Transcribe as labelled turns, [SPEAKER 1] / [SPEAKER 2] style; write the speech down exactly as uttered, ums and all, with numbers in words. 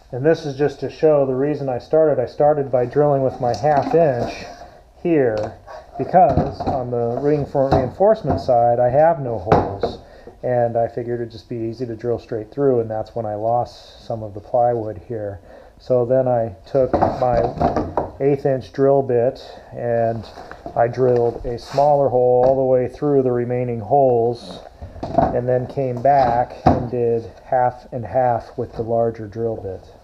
[SPEAKER 1] And this is just to show the reason I started. I started by drilling with my half inch here because on the ring reinforcement side I have no holes, and I figured it'd just be easy to drill straight through, and that's when I lost some of the plywood here. So then I took my eighth inch drill bit and I drilled a smaller hole all the way through the remaining holes, and then came back and did half and half with the larger drill bit.